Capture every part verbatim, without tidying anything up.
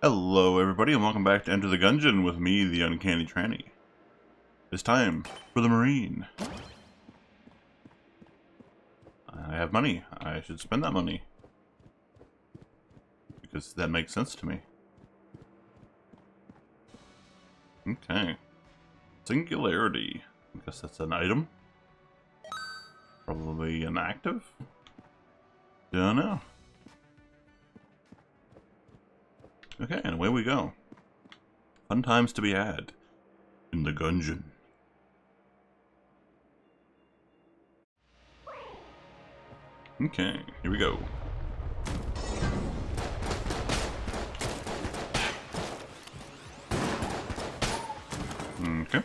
Hello everybody and welcome back to Enter the Gungeon with me, the Uncanny Tranny. It's time for the Marine. I have money. I should spend that money. Because that makes sense to me. Okay. Singularity. I guess that's an item. Probably an active? Don't know. Okay, and away we go. Fun times to be had in the Gungeon. Okay, here we go. Okay.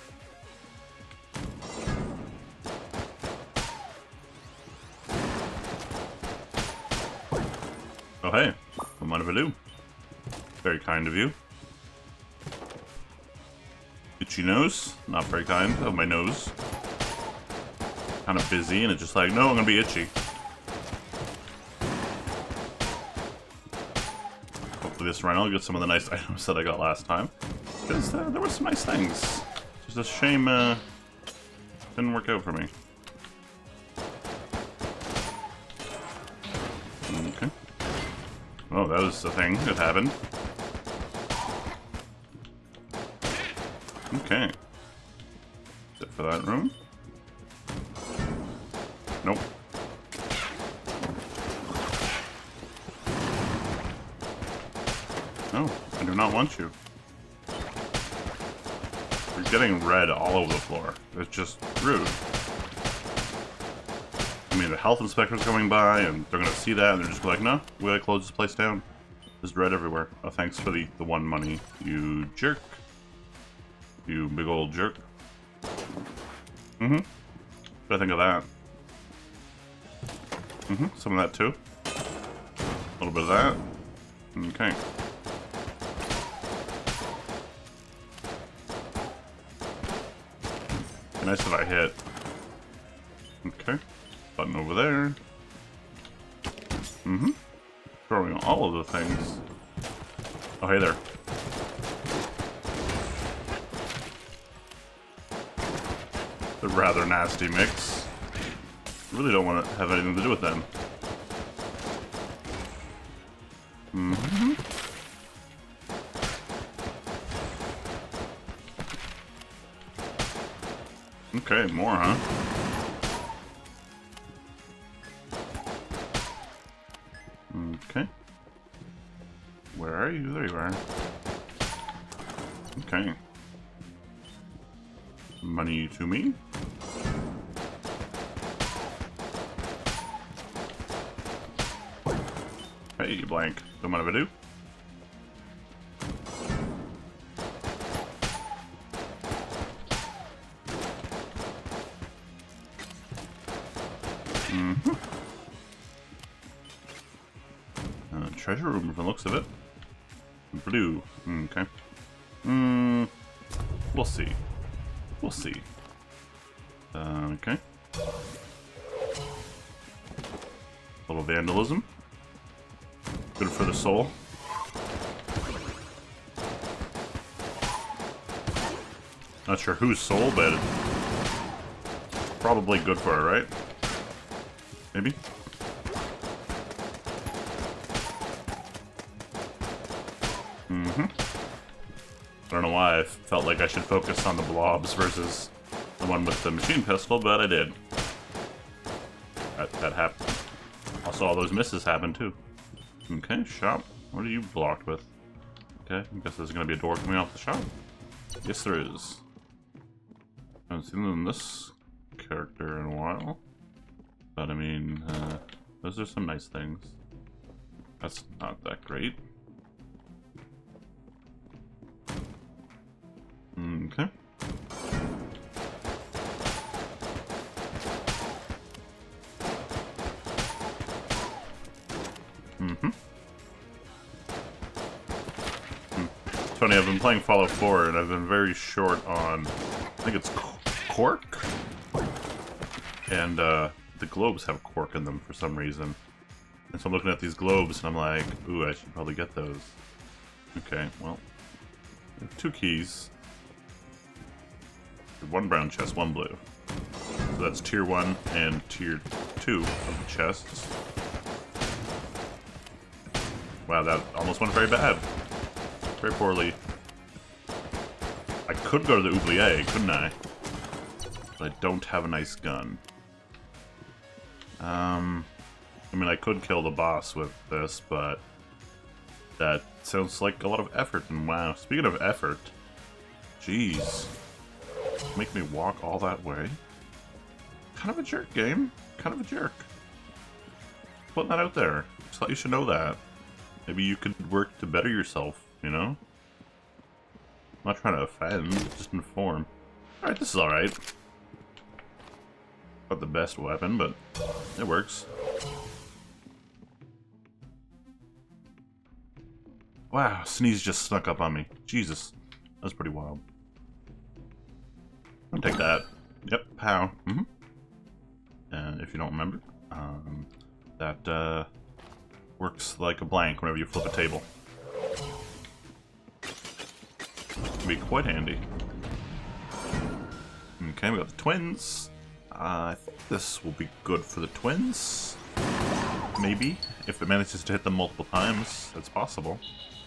Oh hey, what might I do? Very kind of you. Itchy nose? Not very kind of my nose. Kind of busy and it's just like, no, I'm gonna be itchy. Hopefully this run I'll get some of the nice items that I got last time. Because uh, there were some nice things. It's just a shame uh, didn't work out for me. Okay. Oh, that was the thing that happened. Okay. Is it for that room? Nope. No, I do not want you. You're getting red all over the floor. It's just rude. I mean, the health inspector's coming by, and they're gonna see that, and they're just like, no, we gotta close this place down. There's red everywhere. Oh, thanks for the, the one money, you jerk. You big old jerk. Mm-hmm. What do I think of that? Mm-hmm. Some of that too. A little bit of that. Okay. Be nice if I hit. Okay. Button over there. Mm-hmm. Throwing all of the things. Oh, hey there. A rather nasty mix. Really don't want to have anything to do with them. Mm-hmm. Okay, more, huh? Okay. Where are you? There you are. Okay. Money to me. Hey, blank. Don't mind if I do. Mm-hmm. Uh, treasure room from the looks of it. Blue. Okay. Mm, we'll see. We'll see. Uh, okay. A little vandalism. Good for the soul. Not sure whose soul, but probably good for her, right? Maybe? Mm-hmm. I don't know why I felt like I should focus on the blobs versus the one with the machine pistol, but I did. That, that happened. Also, all those misses happened too. Okay, shop. What are you blocked with? Okay, I guess there's gonna be a door coming off the shop. Yes, there is. I haven't seen this character in a while. But I mean, uh, those are some nice things. That's not that great. Okay. Mm-hmm. Hmm. It's funny, I've been playing Fallout four and I've been very short on, I think it's cork? And uh, the globes have cork in them for some reason. And so I'm looking at these globes and I'm like, ooh, I should probably get those. Okay, well, we have two keys. One brown chest, one blue. So that's tier one and tier two of the chests. Wow, that almost went very bad. Very poorly. I could go to the oubliette, couldn't I? But I don't have a nice gun. Um, I mean, I could kill the boss with this, but that sounds like a lot of effort. And wow, speaking of effort, jeez, make me walk all that way. Kind of a jerk, game. Kind of a jerk. Putting that out there. Just thought you should know that. Maybe you could work to better yourself, you know? I'm not trying to offend, just inform. Alright, this is alright. Not the best weapon, but it works. Wow, Sneeze just snuck up on me. Jesus. That was pretty wild. I'll take that. Yep, pow. Mm-hmm. And if you don't remember, um, that uh, works like a blank whenever you flip a table. Can be quite handy. Okay, we got the twins. Uh, I think this will be good for the twins. Maybe. If it manages to hit them multiple times, that's possible.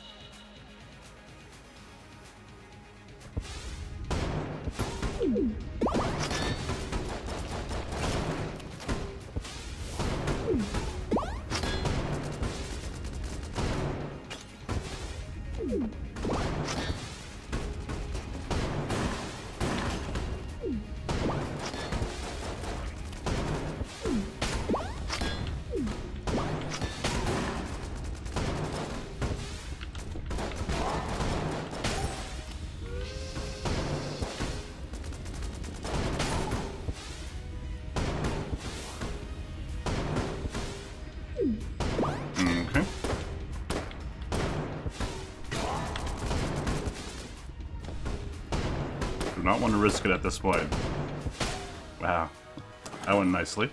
Do not want to risk it at this point. Wow. That went nicely.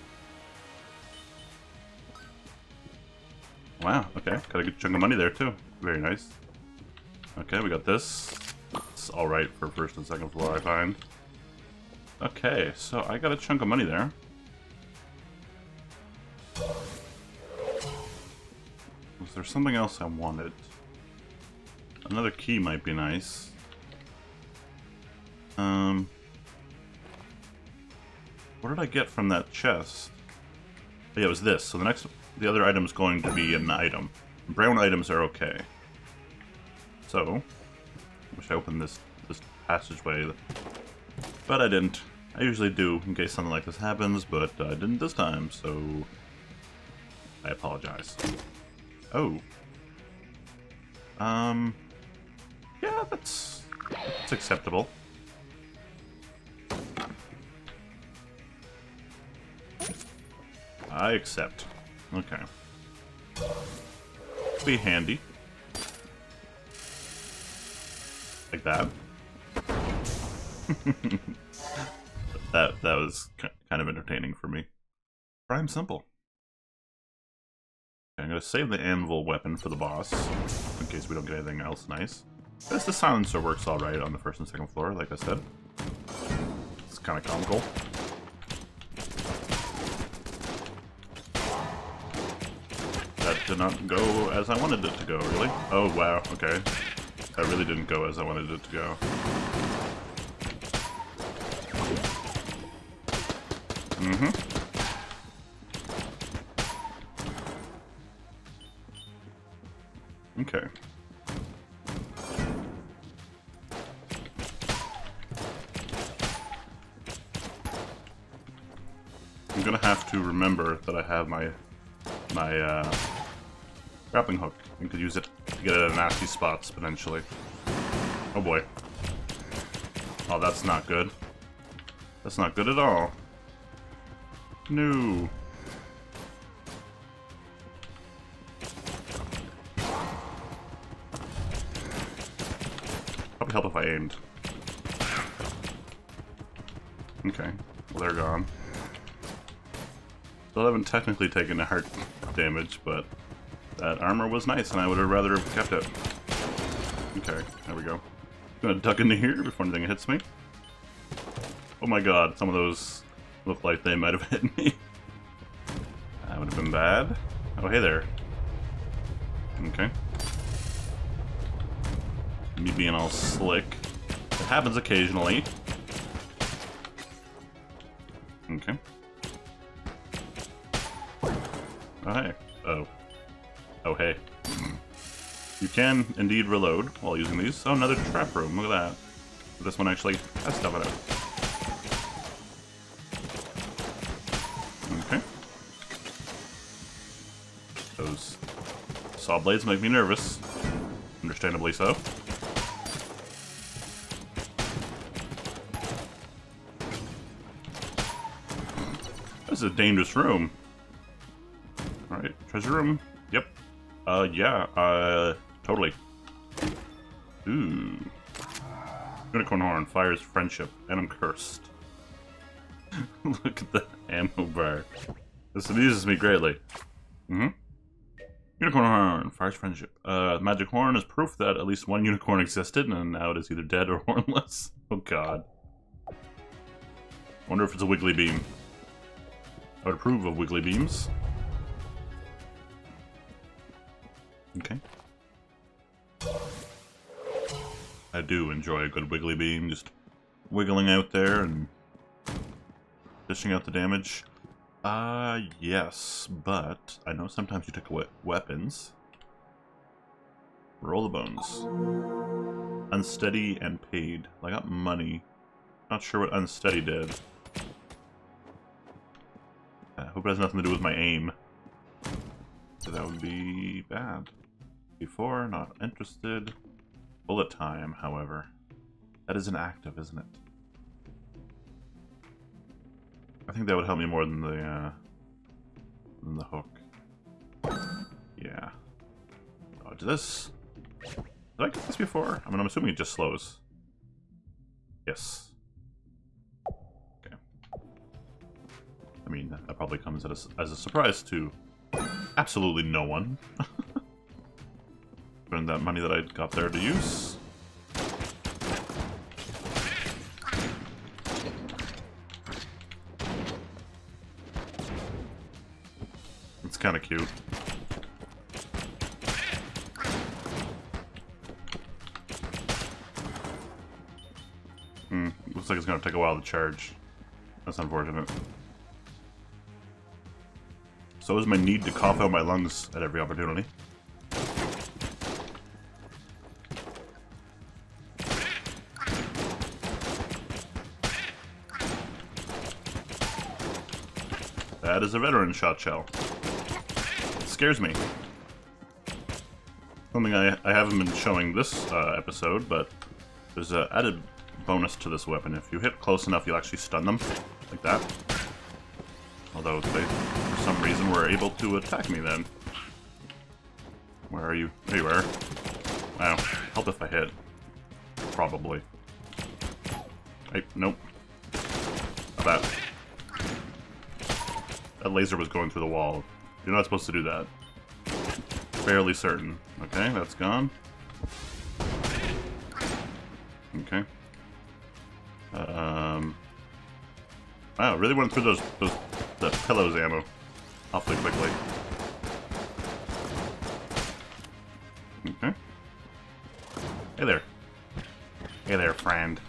Wow, okay. Got a good chunk of money there too. Very nice. Okay, we got this. It's alright for first and second floor, I find. Okay, so I got a chunk of money there. Was there something else I wanted? Another key might be nice. Um, what did I get from that chest? Oh, yeah, it was this. So the next, the other item is going to be an item. Brown items are okay. So, I wish I opened this this passageway, but I didn't. I usually do in case something like this happens, but I didn't this time. So, I apologize. Oh. Um. Yeah, that's that's acceptable. I accept. Okay. Be handy. Like that. that that was kind of entertaining for me. Prime simple. Okay, I'm gonna save the anvil weapon for the boss, in case we don't get anything else nice. This the silencer works alright on the first and second floor, like I said. It's kind of comical. That did not go as I wanted it to go, really. Oh, wow, okay. That really didn't go as I wanted it to go. Mm-hmm. Okay. I'm gonna have to remember that I have my my uh, grappling hook and could use it to get at nasty spots potentially. Oh boy. Oh, that's not good. That's not good at all. No. Probably help if I aimed. Okay, well they're gone. Still haven't technically taken a heart damage, but that armor was nice and I would have rather have kept it. Okay, there we go. Gonna duck into here before anything hits me. Oh my god, some of those look like they might have hit me. That would have been bad. Oh, hey there. Okay. Me being all slick. It happens occasionally. Okay. Oh, hey. Oh. Oh, hey. You can indeed reload while using these. Oh, another trap room. Look at that. This one actually has stuff in it. Okay. Those saw blades make me nervous. Understandably so. This is a dangerous room. Alright, treasure room. Yep. Uh, yeah, uh, totally. Ooh. Unicorn horn fires friendship, and I'm cursed. Look at the ammo bar. This amuses me greatly. Mm-hmm. Unicorn horn fires friendship. Uh, magic horn is proof that at least one unicorn existed, and now it is either dead or hornless. Oh god. Wonder if it's a wiggly beam. I would approve of wiggly beams. Okay. I do enjoy a good wiggly beam, just wiggling out there and dishing out the damage. Uh, yes, but I know sometimes you take away weapons. Roll the bones. Unsteady and paid. I got money. Not sure what unsteady did. I hope it has nothing to do with my aim. So that would be bad. Before, not interested. Bullet time, however. That is inactive, isn't it? I think that would help me more than the, uh, than the hook. Yeah. Dodge this. Did I get this before? I mean, I'm assuming it just slows. Yes. Okay. I mean, that probably comes as a, as a surprise to absolutely no one. Spend that money that I got there to use. It's kind of cute. Hmm, looks like it's going to take a while to charge. That's unfortunate. So is my need to cough out my lungs at every opportunity. That is a veteran shot shell. It scares me. Something I, I haven't been showing this uh, episode, but there's an added bonus to this weapon. If you hit close enough, you'll actually stun them, like that. Although they, for some reason, were able to attack me then. Where are you? There you are. Wow. Help if I hit. Probably. Hey, nope. Not that. That laser was going through the wall. You're not supposed to do that. Fairly certain. Okay, that's gone. Okay. Um. Wow, really went through those those the pillows ammo awfully quickly. Okay. Hey there. Hey there, friend.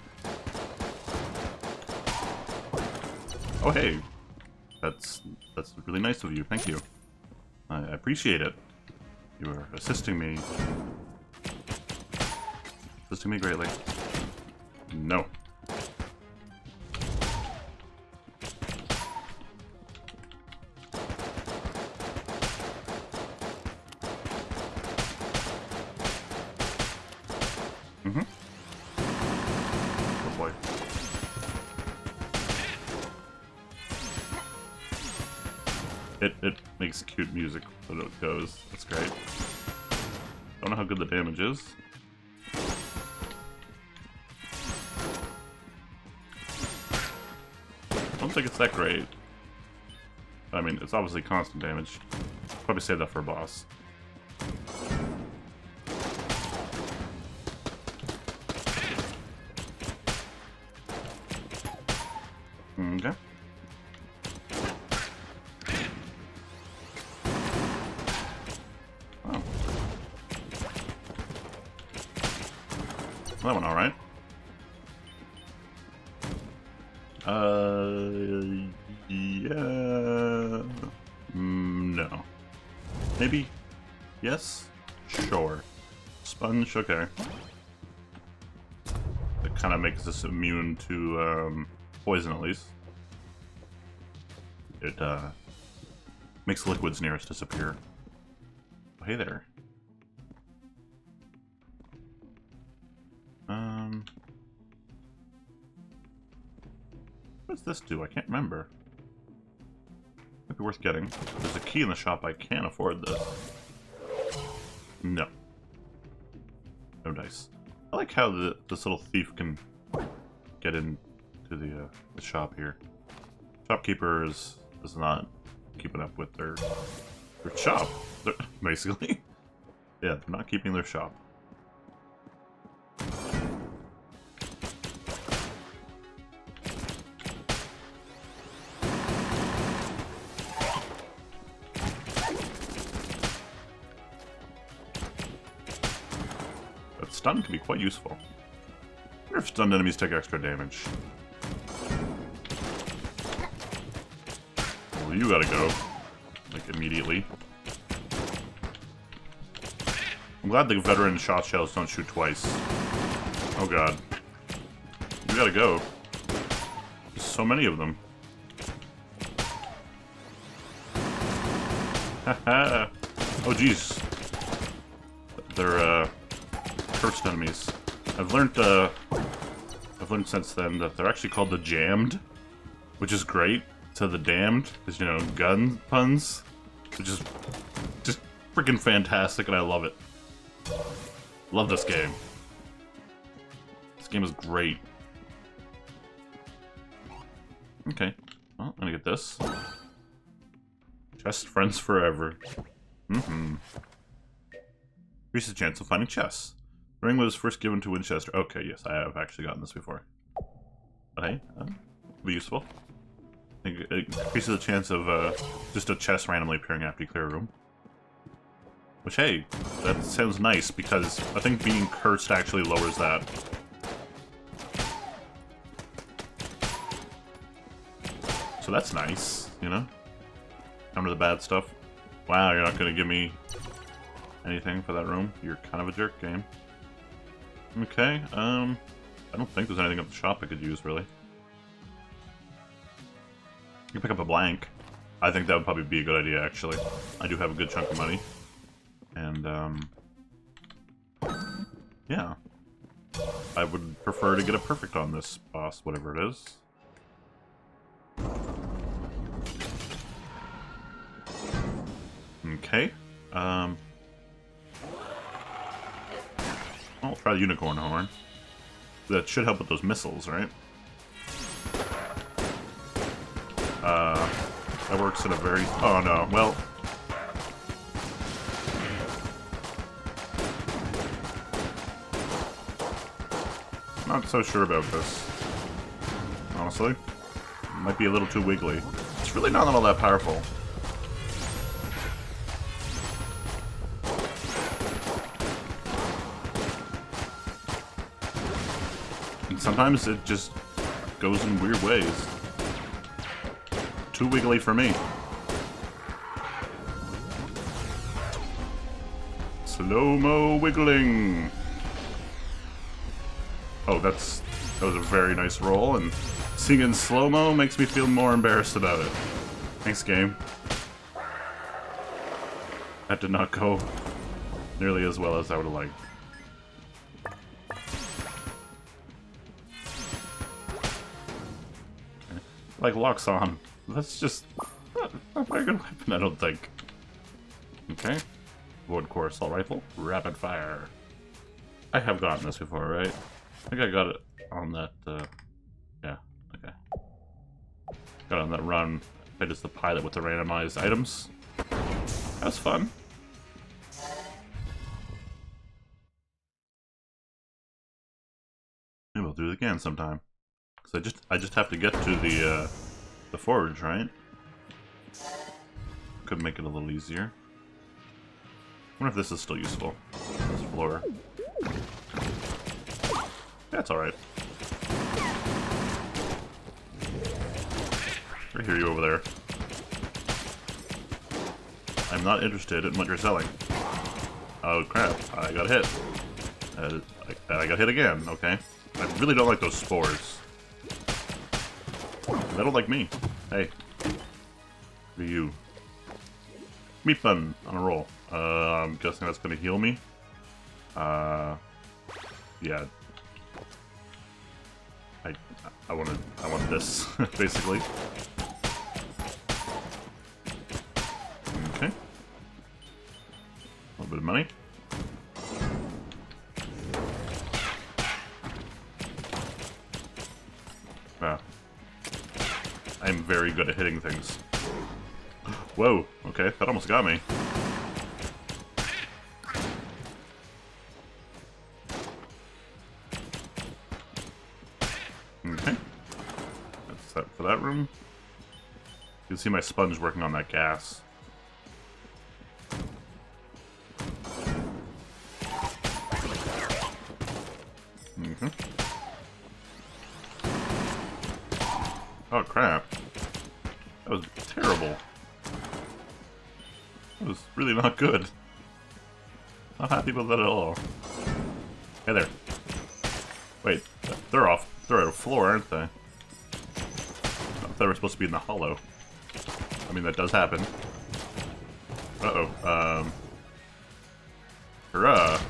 Oh hey. That's that's really nice of you. Thank you. I appreciate it. You are assisting me. Assisting me greatly. No. Mm-hmm. Oh boy. It, it makes cute music when it goes. That's great. Don't know how good the damage is. I don't think it's that great. I mean, it's obviously constant damage. Probably save that for a boss. Well, that went alright. Uh, yeah... Mm, no. Maybe? Yes? Sure. Sponge, okay. It kind of makes us immune to um, poison, at least. It uh, makes liquids near us disappear. Oh, hey there. Um, what does this do? I can't remember. Might be worth getting. There's a key in the shop. I can't afford this. No. No dice. I like how the, this little thief can get into the, uh, the shop here. Shopkeeper is, is not keeping up with their, their shop, they're, basically. Yeah, they're not keeping their shop. Stun can be quite useful. I wonder if stunned enemies take extra damage. Well, you gotta go. Like, immediately. I'm glad the veteran shot shells don't shoot twice. Oh god. You gotta go. There's so many of them. Haha. Oh jeez. They're, uh... cursed enemies. I've learned, uh, I've learned since then that they're actually called the jammed, which is great. To the damned, is, you know, gun puns, which is just freaking fantastic, and I love it. Love this game. This game is great. Okay, well, I'm gonna get this. Chest friends forever. Mm-hmm. Increases the chance of finding chests. The ring was first given to Winchester. Okay, yes, I have actually gotten this before. But hey, uh, it'll be useful. I think it increases the chance of uh, just a chest randomly appearing after you clear a room. Which, hey, that sounds nice, because I think being cursed actually lowers that. So that's nice, you know? Come to the bad stuff. Wow, you're not going to give me anything for that room? You're kind of a jerk, game. Okay, um, I don't think there's anything at the shop I could use, really. You can pick up a blank. I think that would probably be a good idea, actually. I do have a good chunk of money. And, um... yeah. I would prefer to get a perfect on this boss, whatever it is. Okay, um... I'll try the unicorn horn. That should help with those missiles, right? Uh, that works in a very... Oh no, well... Not so sure about this. Honestly. Might be a little too wiggly. It's really not all that powerful. Sometimes it just goes in weird ways. Too wiggly for me. Slow-mo wiggling. Oh, that's that was a very nice roll, and seeing it in slow-mo makes me feel more embarrassed about it. Thanks, game. That did not go nearly as well as I would have liked. Like locks on. That's just not, not a very good weapon, I don't think. Okay. Wood core assault rifle. Rapid fire. I have gotten this before, right? I think I got it on that, uh... yeah, okay. Got it on that run. I just the pilot with the randomized items. That was fun. Maybe we'll do it again sometime. So I just I just have to get to the uh, the forge, right? Could make it a little easier. I wonder if this is still useful. This floor. That's alright. I hear you over there. I'm not interested in what you're selling. Oh crap, I got hit. Uh, I, I got hit again, okay. I really don't like those spores. They don't like me. Hey. Who are you? Meat bun on a roll. Uh, I'm guessing that's gonna heal me. Uh, yeah. I I wanted I want this basically. Okay. A little bit of money. Wow. I'm very good at hitting things. Whoa, okay, that almost got me. Okay. That's that for that room. You can see my sponge working on that gas. Mm-hmm. Oh crap. That was terrible. That was really not good. Not happy about that at all. Hey there. Wait, they're off. They're at a floor, aren't they? I thought they were supposed to be in the hollow. I mean, that does happen. Uh-oh. Um... Hurrah!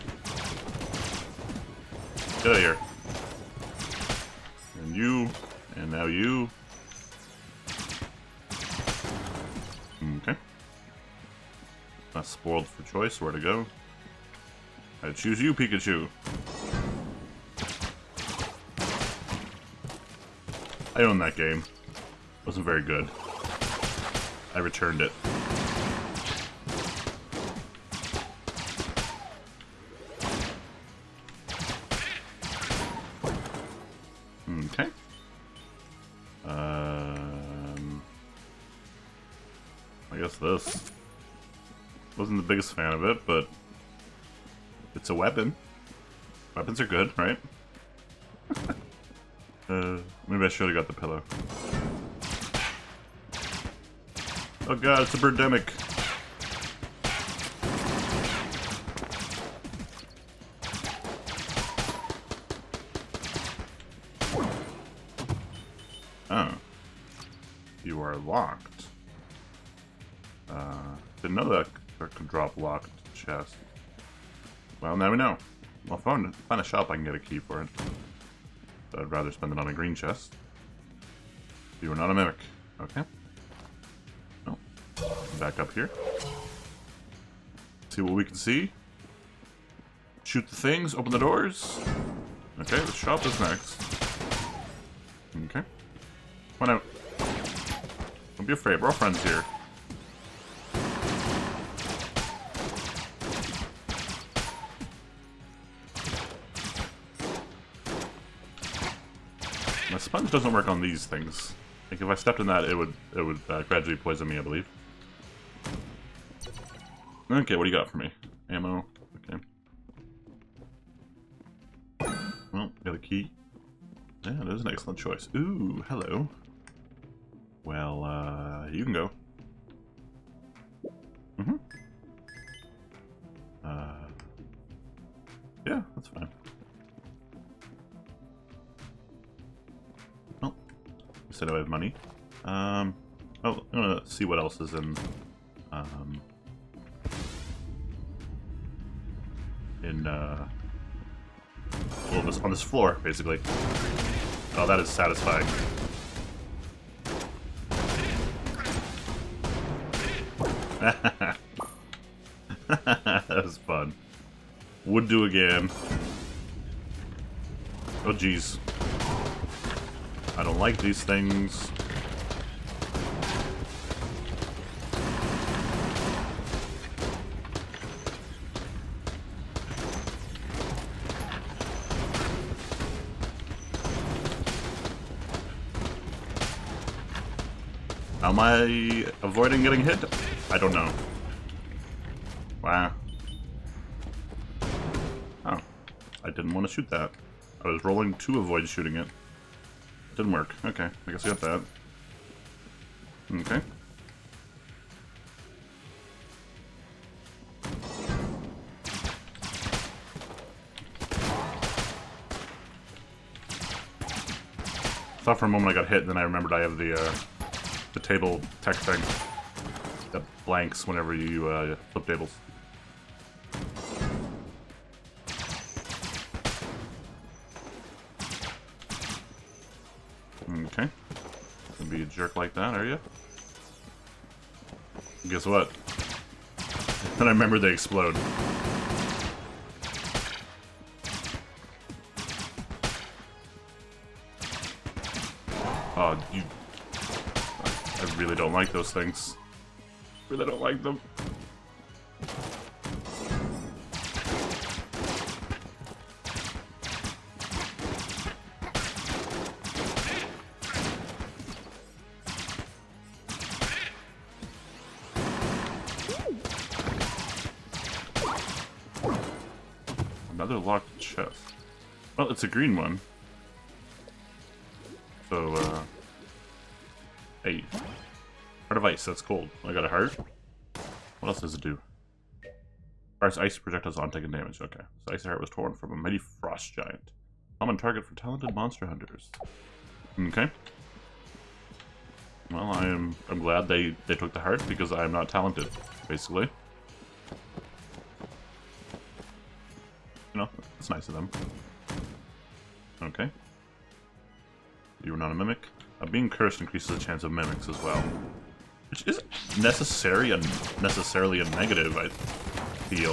Get out of here. And you, and now you. Okay. Not spoiled for choice, where to go. I choose you, Pikachu. I own that game. Wasn't very good. I returned it. Okay. Um, I guess this. Wasn't the biggest fan of it, but it's a weapon. Weapons are good, right? uh, maybe I should have got the pillow. Oh god, it's a birdemic. Oh. You are locked. Uh, didn't know that I could drop locked chest. Well, now we know. I'll find, find a shop I can get a key for it. But I'd rather spend it on a green chest. You are not a mimic. Okay. Oh. Back up here. See what we can see. Shoot the things, open the doors. Okay, the shop is next. Okay. Come on out. Don't be afraid, we're all friends here. My sponge doesn't work on these things. Like if I stepped in that, it would it would uh, gradually poison me, I believe. Okay, what do you got for me? Ammo. Okay. Well, got a key. Yeah, that is an excellent choice. Ooh, hello. Well, uh, you can go. Mm-hmm. Uh, yeah, that's fine. Well, instead I have money. Um, oh, I'm gonna see what else is in, um, in, uh, well, this, on this floor, basically. Oh, that is satisfying. That was fun. Would do again. Oh, jeez. I don't like these things. Am I avoiding getting hit? I don't know. Wow. Oh. I didn't want to shoot that. I was rolling to avoid shooting it. Didn't work. Okay, I guess I got that. Okay. Thought for a moment I got hit, and then I remembered I have the uh, the table tech thing that blanks whenever you uh, flip tables. Okay. Gonna be a jerk like that, are you? Guess what? Then I remember they explode. Oh, you... I really don't like those things. Really don't like them. Another locked chest. Well, it's a green one. So, uh... hey. Heart of Ice, that's cold. I got a heart. What else does it do? Fires ice projectiles on taking damage. Okay. So Icy Heart was torn from a mighty frost giant. Common target for talented monster hunters. Okay. Well, I am I'm glad they, they took the heart because I am not talented, basically. You know, it's nice of them. Okay. You were not a mimic. Uh, being cursed increases the chance of mimics as well. Which isn't necessary and necessarily a negative, I feel.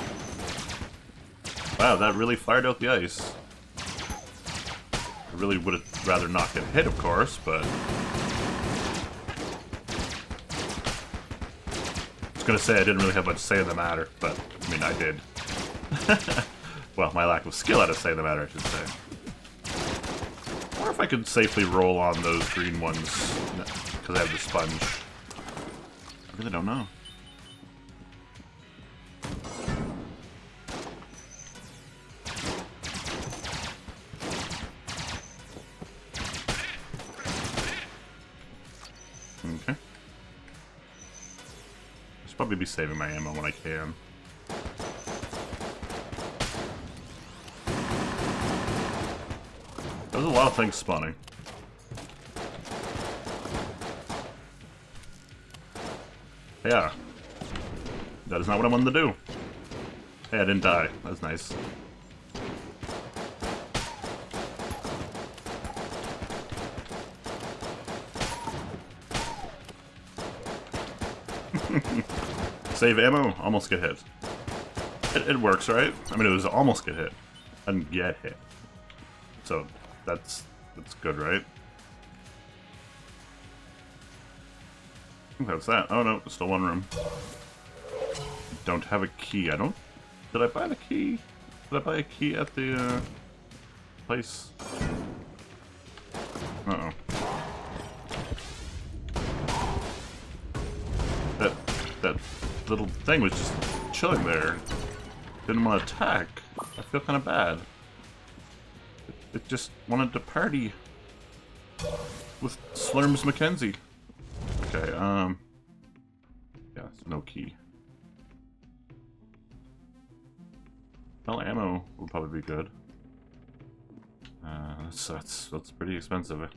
Wow, that really fired out the ice. I really would have rather not get hit, of course, but... I was gonna say I didn't really have much say in the matter, but, I mean, I did. Well, my lack of skill had a say in the matter, I should say. I wonder if I could safely roll on those green ones, because I have the sponge. I really don't know. Okay. I should probably be saving my ammo when I can. There's a lot of things spawning. Yeah. That is not what I wanted to do. Hey, I didn't die. That's nice. Save ammo, almost get hit. It, it works, right? I mean, it was almost get hit. And get hit. So, that's that's good, right? I think that's that. Oh no, still one room. Don't have a key. I don't... Did I buy the key? Did I buy a key at the, uh... place? Uh-oh. That... that little thing was just chilling there. Didn't want to attack. I feel kind of bad. It, it just wanted to party with Slurms Mackenzie. Okay, um... yeah, so no key. Well, ammo would probably be good. Uh, that's, that's, that's pretty expensive.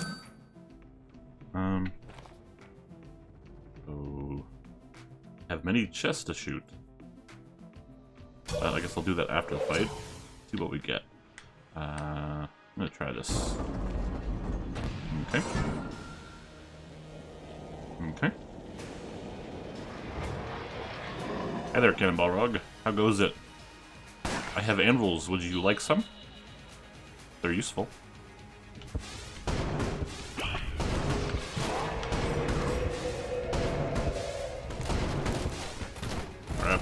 Um... So... have many chests to shoot. Well, I guess I'll do that after the fight. See what we get. Uh, I'm gonna try this. Okay. Okay. Hi there, Cannonball Rug. How goes it? I have anvils. Would you like some? They're useful. Alright.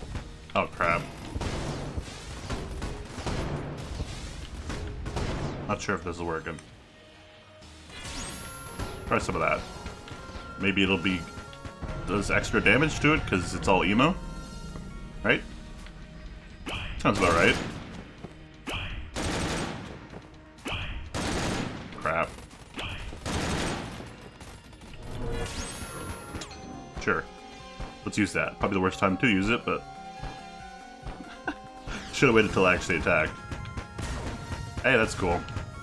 Oh, crap. Not sure if this is working. Try some of that. Maybe it'll be does extra damage to it because it's all emo, right? Sounds about right. Crap. Sure. Let's use that. Probably the worst time to use it, but should have waited till I actually attacked. Hey, that's cool.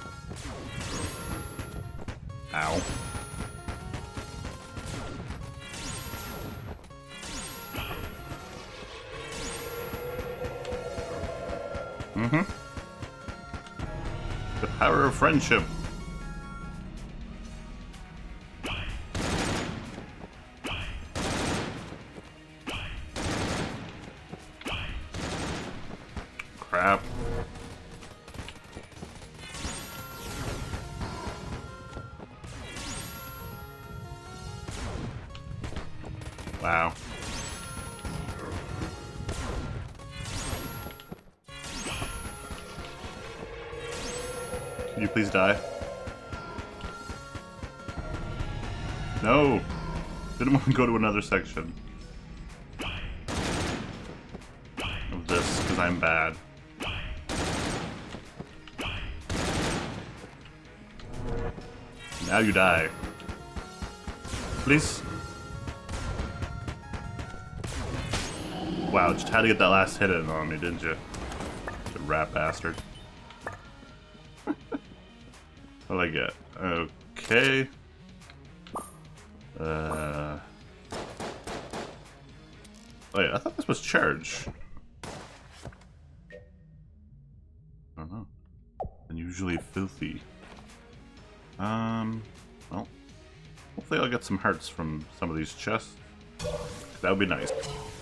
Ow. Mm-hmm. The power of friendship. Crap. Wow. Can you please die? No! Didn't want to go to another section of this, because I'm bad. Now you die. Please? Wow, just had to get that last hit in on me, didn't you? You rat bastard. What'd I get? Okay. Uh. Wait, I thought this was charge. I don't know. Unusually filthy. Um. Well, hopefully I'll get some hearts from some of these chests. That would be nice.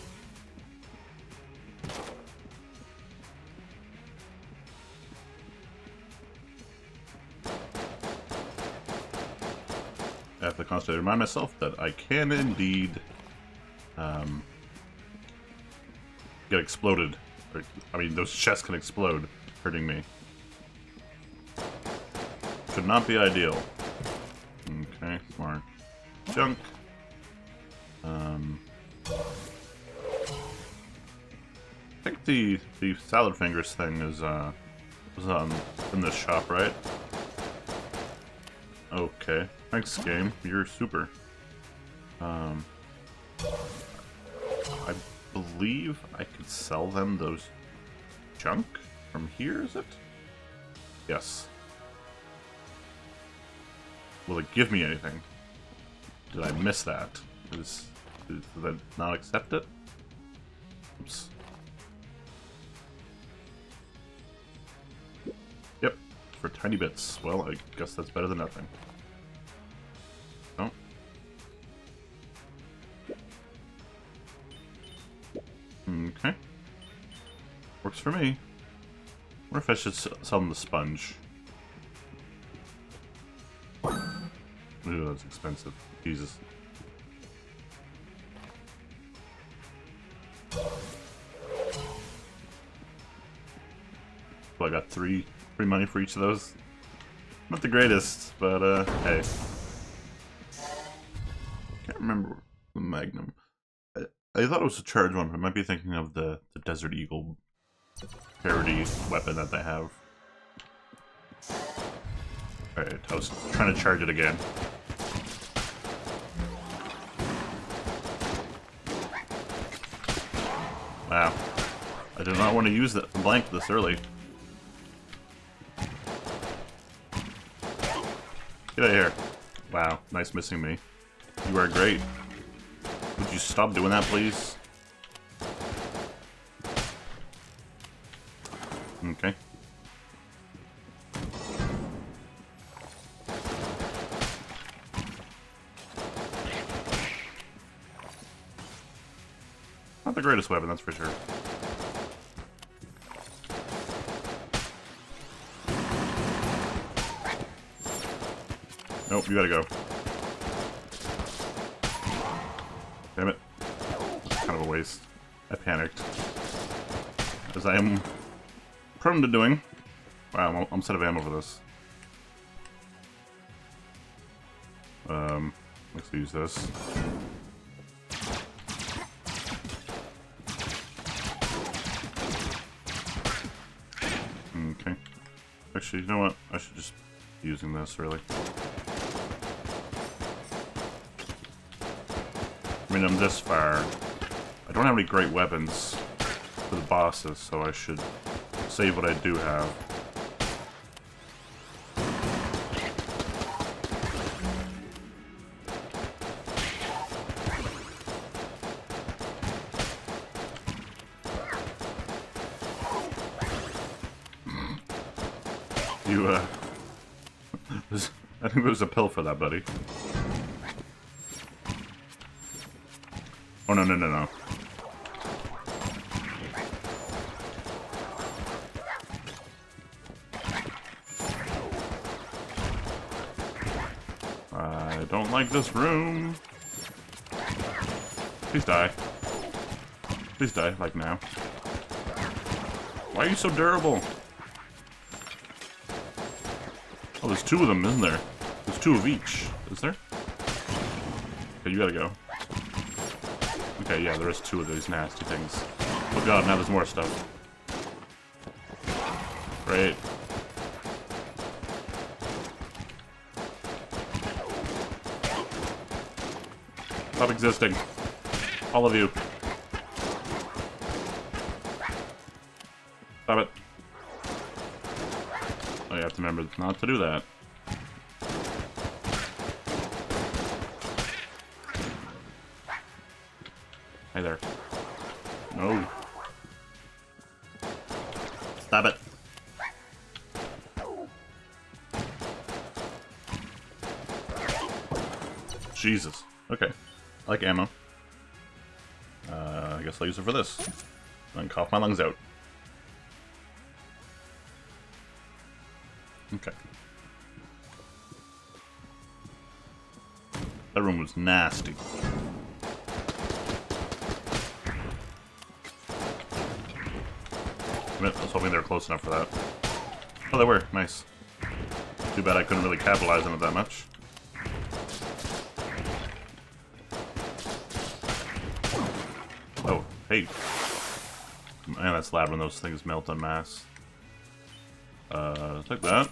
I have to constantly remind myself that I can indeed um, get exploded. Or, I mean, those chests can explode, hurting me. Should not be ideal. Okay, more junk. Um, I think the the salad fingers thing is uh was um in this shop, right? Okay. Thanks, game. You're super. Um, I believe I could sell them those junk from here, is it? Yes. Will it give me anything? Did I miss that? Is, is, did I not accept it? Oops. Yep, for tiny bits. Well, I guess that's better than nothing. Oh. Okay. Works for me. I wonder if I should sell them the sponge. Ooh, that's expensive. Jesus. Well, I got three free money for each of those. Not the greatest, but uh, hey. Can't remember the Magnum. I, I thought it was a charge one, but I might be thinking of the, the Desert Eagle parody weapon that they have. Alright, I was trying to charge it again. Wow. I did not want to use that blank this early. Get out of here. Wow, nice missing me. You are great. Would you stop doing that, please? Okay. Not the greatest weapon, that's for sure. Nope, you gotta go. Damn it. Kind of a waste. I panicked. As I am prone to doing. Wow, I'm almost out of ammo for this. Um, let's use this. Okay. Actually, you know what? I should just be using this, really. I mean, I'm this far. I don't have any great weapons for the bosses, so I should save what I do have. You, uh... I think there's a pill for that, buddy. Oh, no, no, no, no. I don't like this room. Please die. Please die, like now. Why are you so durable? Oh, there's two of them, isn't there? There's two of each. Is there? Okay, you gotta go. Okay, yeah, there is two of these nasty things. Oh god, now there's more stuff. Great. Stop existing. All of you. Stop it. Oh, you have to remember not to do that. Hey there. No. Stop it. Jesus. Okay. I like ammo. Uh, I guess I'll use it for this. And cough my lungs out. Okay. That room was nasty. I was hoping they were close enough for that. Oh, they were. Nice. Too bad I couldn't really capitalize on it that much. Oh, hey. Man, that's loud when those things melt en masse. Uh, take that.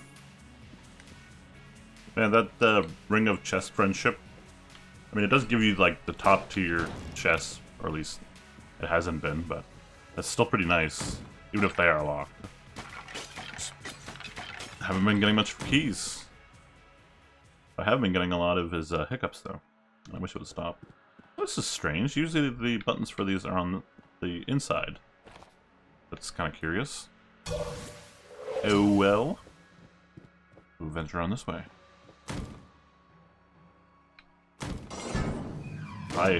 Man, that uh, Ring of Chest Friendship. I mean, it does give you, like, the top tier chests, or at least it hasn't been, but that's still pretty nice. Even if they are locked. Just haven't been getting much for keys. I have been getting a lot of his uh, hiccups, though. I wish it would stop. This is strange. Usually the buttons for these are on the inside. That's kind of curious. Oh well. We'll venture on this way. Hi.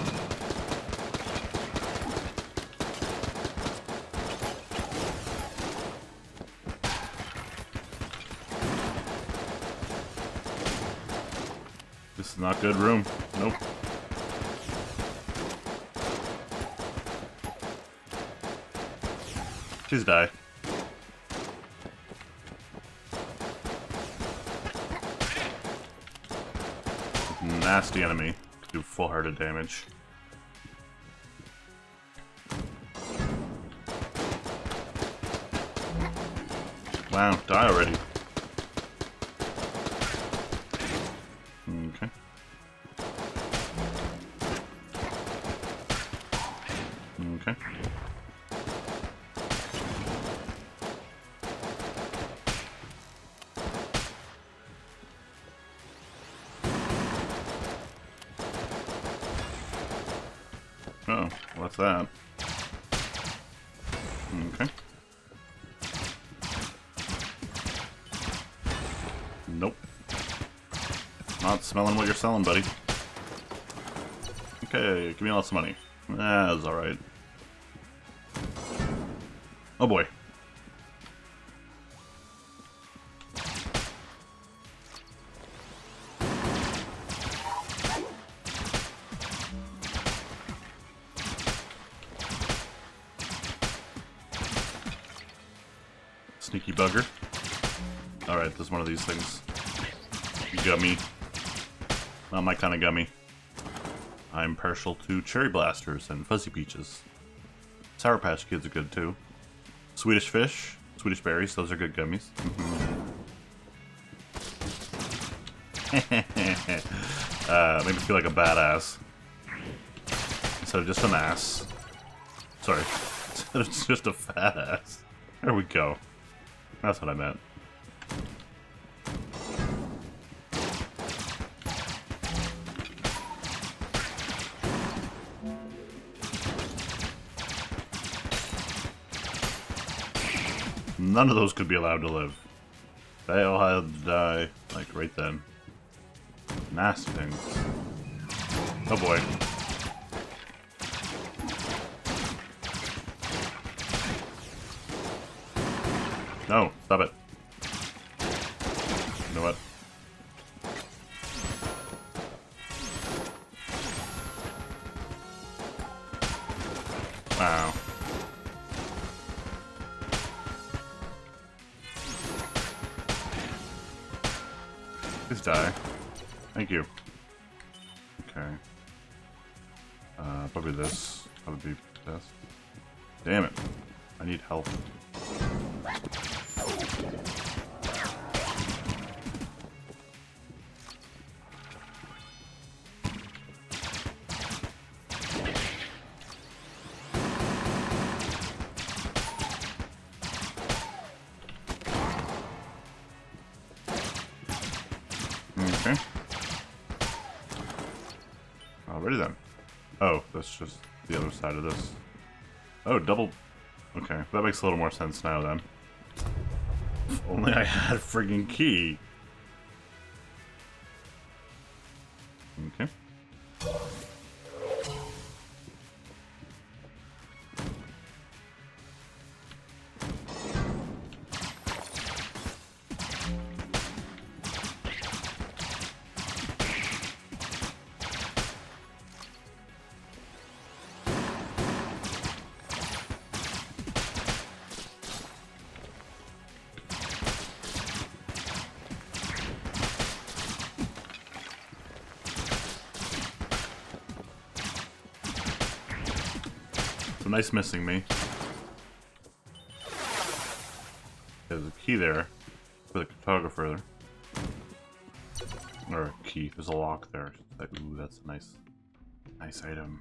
This is not good room. Nope. Please die. Nasty enemy. Do full-hearted damage. Wow, die already. Okay. Okay. Oh, what's that? Okay. Nope. Not smelling what you're selling, buddy. Okay, give me lots of money. Ah, that's alright. Oh boy. Sneaky bugger. Alright, there's one of these things. You got me. Not my kind of gummy. I'm partial to cherry blasters and fuzzy peaches. Sour Patch Kids are good too. Swedish Fish, Swedish Berries, those are good gummies. Mm-hmm. uh, make me feel like a badass. Instead of just an ass. Sorry. Instead of just a fat ass. There we go. That's what I meant. None of those could be allowed to live. They all had to die, like, right then. Nasty things. Oh boy. No, stop it. You know what? Wow. Please die. Thank you. Okay. Uh, probably this. That would be best. Damn it. I need help. Okay. Alrighty then. Oh, that's just the other side of this. Oh, double... Okay, that makes a little more sense now then. If only I had a friggin' key. Okay. So nice missing me. There's a key there for the cartographer. Or a key. There's a lock there. Ooh, that's a nice, nice item.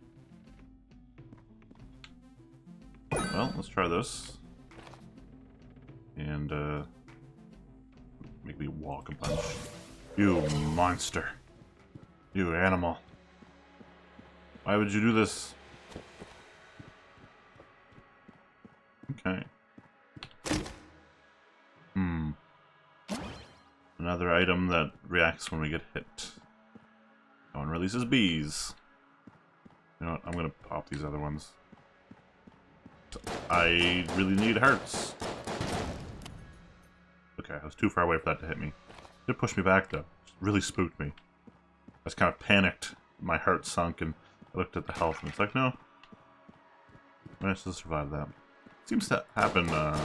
Well, let's try this. And, uh... make me walk a bunch. You monster. You animal. Why would you do this? Okay. Hmm. Another item that reacts when we get hit. One releases bees. You know what? I'm gonna pop these other ones. I really need hearts. Okay, I was too far away for that to hit me. It did push me back though. It really spooked me. I was kind of panicked. My heart sunk and I looked at the health and it's like, no. I managed to survive that. Seems to happen uh,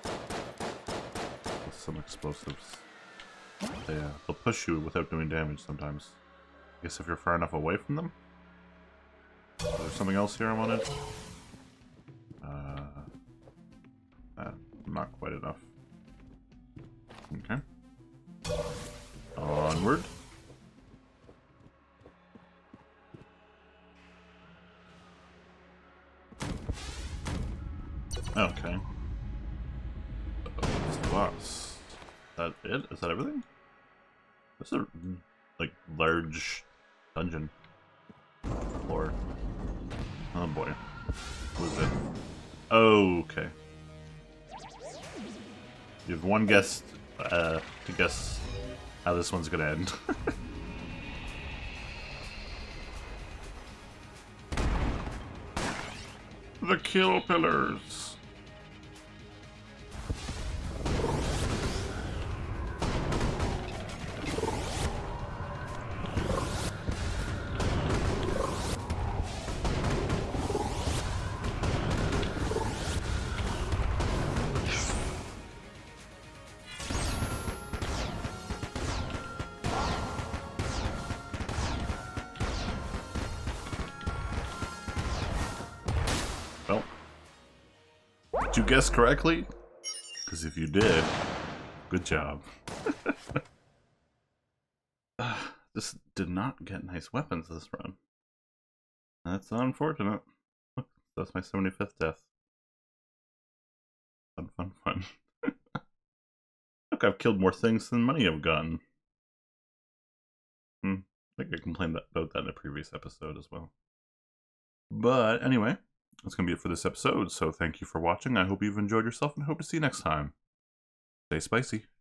with some explosives. They, uh, they'll push you without doing damage sometimes. I guess if you're far enough away from them. Is there something else here I wanted? Uh, uh, not quite enough. Okay. Onward. Okay. What's the boss? Is that it? Is that everything? This is a, like, large dungeon. Floor. Oh boy. What is it? Oh, okay. You have one guess uh, to guess how this one's gonna end. The kill pillars. Did you guess correctly? Because if you did, good job. uh, this did not get nice weapons this run. That's unfortunate. That's my seventy-fifth death. Fun, fun, fun. Look, I've killed more things than money have gotten. Hmm. I think I complained about that in a previous episode as well. But anyway, that's going to be it for this episode. So thank you for watching. I hope you've enjoyed yourself and hope to see you next time. Stay spicy.